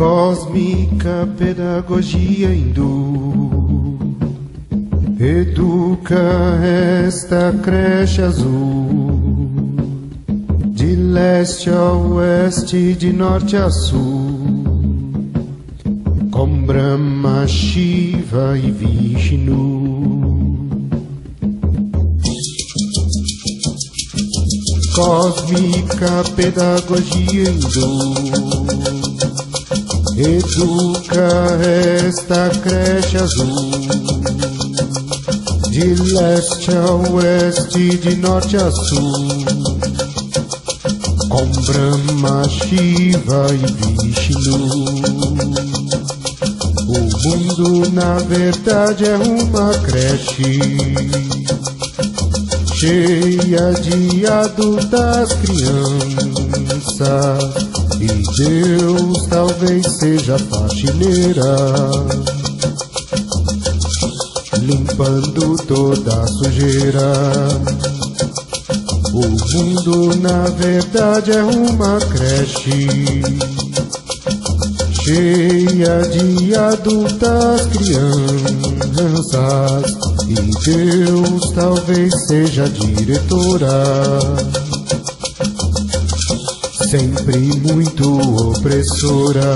Cósmica pedagogia hindu educa esta creche azul, de leste a oeste, de norte a sul, com Brahma, Shiva e Vishnu. Cósmica pedagogia hindu educa esta creche azul, de leste a oeste, de norte a sul, com Brahma, Shiva e Vishnu. O mundo na verdade é uma creche cheia de adultas crianças, e Deus talvez seja faxineira, limpando toda a sujeira. O mundo na verdade é uma creche cheia de adultas crianças, e Deus talvez seja diretora, sempre muito opressora.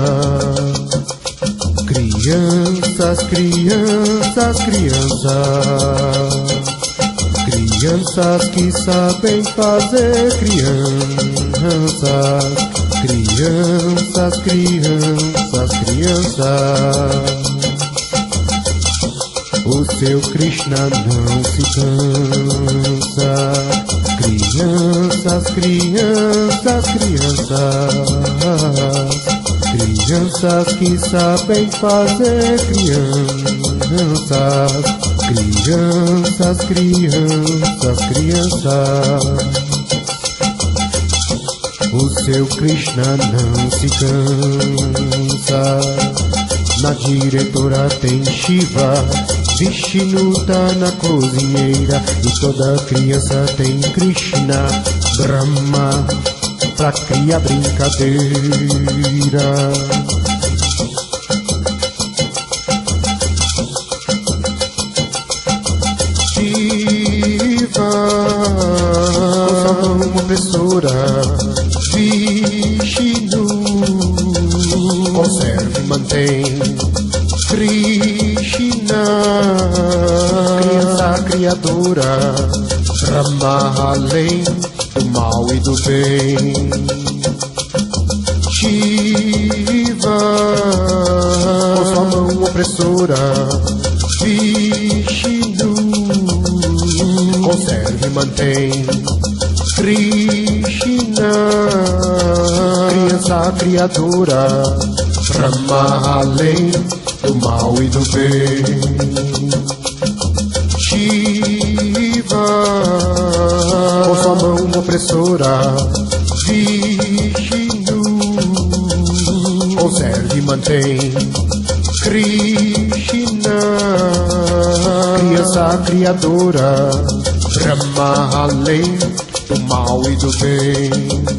Crianças, crianças, crianças, crianças que sabem fazer crianças, crianças, crianças, crianças. O seu Krishna não se cansa. Crianças, crianças, crianças, crianças que sabem fazer crianças, crianças, crianças, crianças. O seu Krishna não se cansa. Na diretora tem Shiva, Vishnu tá na cozinheira, e toda criança tem Krishna, Brahma, pra criar brincadeira. Shiva, uma opressora, Vishnu, conserva e mantém Krishna, criança criadora, Brahma além do mal e do bem. Shiva, com sua mão opressora, Vishnu, conserva e mantém Krishna, criança criadora, Brahma além do mal e do bem. Shiva, com sua mão opressora, Vishnu, conserva e mantém Krishna, criança criadora, Brahma além do mal e do bem.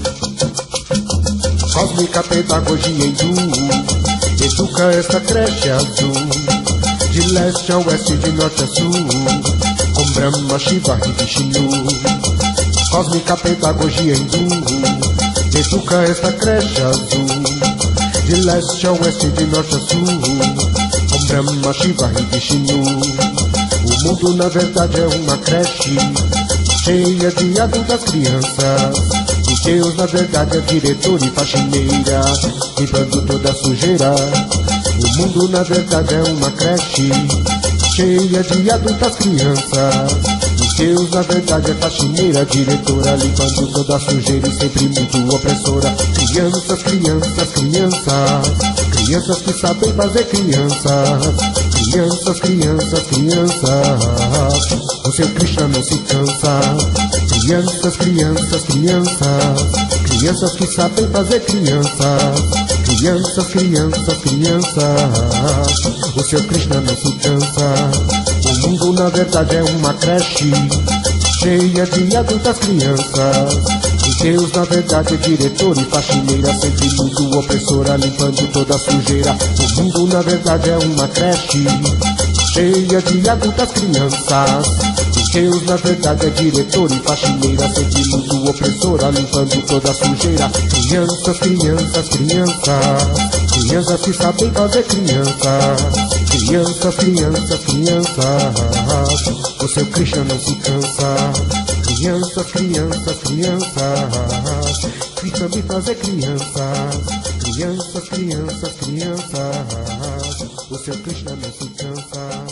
Cósmica pedagogia hindu educa esta creche azul, de leste a oeste, de norte a sul, com Brahma, Shiva e Vishnu. Cósmica pedagogia hindu educa esta creche azul, de leste a oeste, de norte a sul, com Brahma, Shiva e Vishnu. O mundo na verdade é uma creche cheia de adultas crianças, e Deus na verdade é diretor e faxineira, limpando toda a sujeira. O mundo na verdade é uma creche cheia de adultas crianças, e Deus na verdade é faxineira, diretora, limpando toda a sujeira e sempre muito opressora. Crianças, crianças, crianças, crianças que sabem fazer crianças, crianças, crianças, crianças. O seu Krishna não se cansa. Crianças, crianças, crianças, crianças que sabem fazer crianças, crianças, crianças, crianças. O seu Krishna não se cansa. O mundo na verdade é uma creche cheia de adultas crianças, e Deus na verdade é diretor e faxineira, sempre muito opressora, limpando toda a sujeira. O mundo na verdade é uma creche cheia de adultas crianças. Deus na verdade é diretor e faxineira, sempre muito opressora, limpando toda a sujeira. Crianças, crianças, crianças, crianças que sabem fazer crianças. Crianças, crianças, crianças, o seu Krishna não se cansa. Crianças, crianças, crianças, que sabem fazer crianças. Crianças, crianças, crianças, o seu Krishna não se cansa.